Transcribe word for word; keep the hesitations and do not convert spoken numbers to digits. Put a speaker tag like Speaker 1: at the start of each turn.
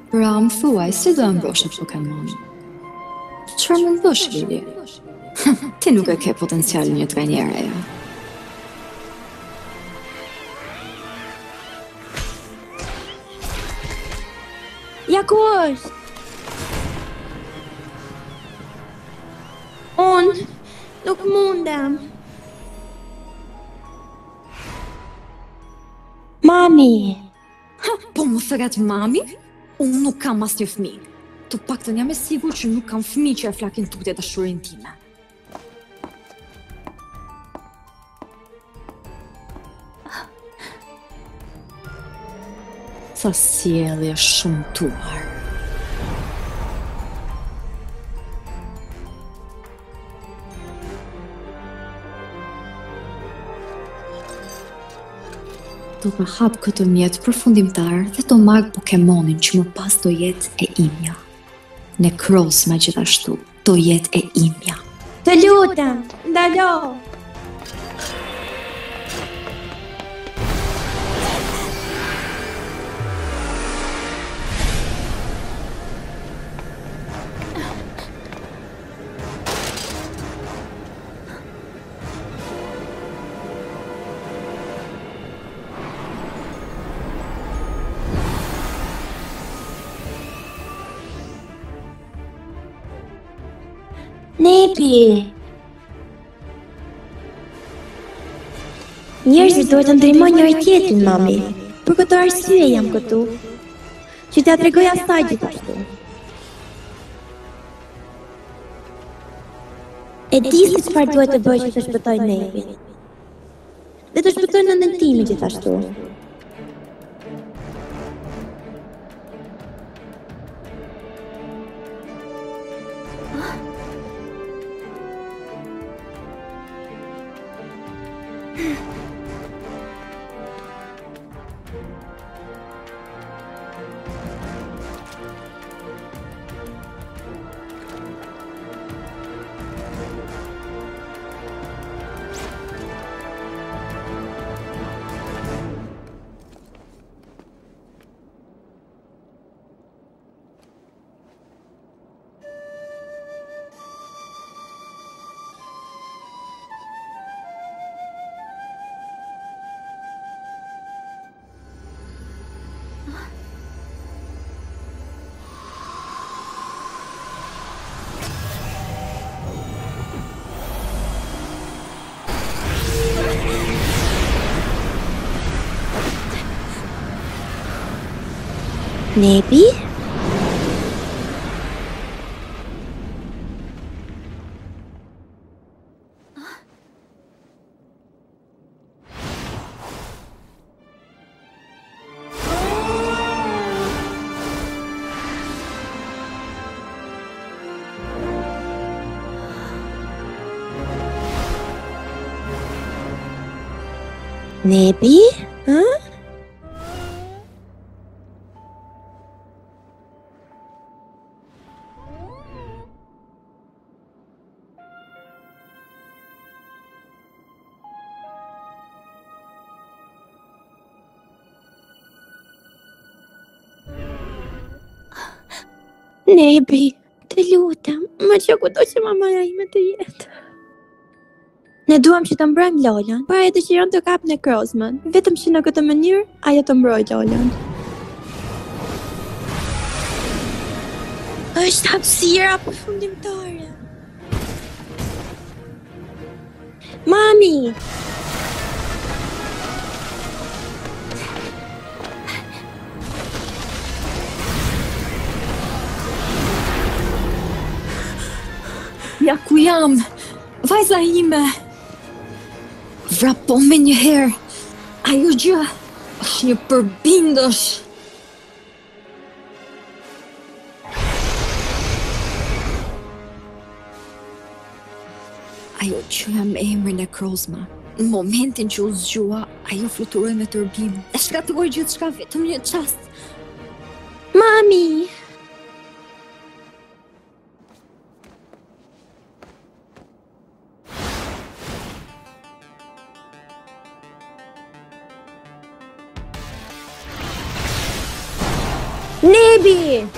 Speaker 1: Pra më thuaj, si do e mbrosh atë Pokemon? Çfarë mund bësh, Lili? Ti nuk e ke potencialin një trajner ajo.
Speaker 2: Ja ku është? Unë nuk mundem. Mami!
Speaker 1: Po më thëret mami? Unë nuk kam as një fëmi. Të paktën jam e sigur që nuk kam fëmi që e flakin tutje dashurin time. Sa sjellje shumë tuar. Do të hap këtë mjet përfundimtar dhe do marr Pokemonin që më pas do jetë e imja. Necrozma gjithashtu do jetë e imja.
Speaker 2: Të lutem, ndalo! Nepi! Njerëzit duhet të ndihmojnë njëri tjetrin, mami. Për këtë arsye jam këtu. Që t'ia tregoj asaj gjithashtu. E di se çfarë duhet të bëj që të shpëtoj Nepin. Dhe të shpëtoj nënën time gjithashtu. Nepi? Nepi? Hã? Nepi, të lutem, më që kudo që mamaja ime të jetë. Ne duam që të mbrojmë Lolën, pa e dëshiron të kap Necrozmën, vetëm që në këtë mënyrë ajo të mbroj Lolën. Është hapësira përfundimtare. Mami!
Speaker 1: Ja ku jam, vajza ime. Vrapo me një herë. Ajo gjë është një përbindësh. Ajo që jam emrin Necrozma. Në momentin që u zgjua, ajo fluturoi me turbim. E shkatërroi gjithçka vetëm një çast.
Speaker 2: Mami! Baby!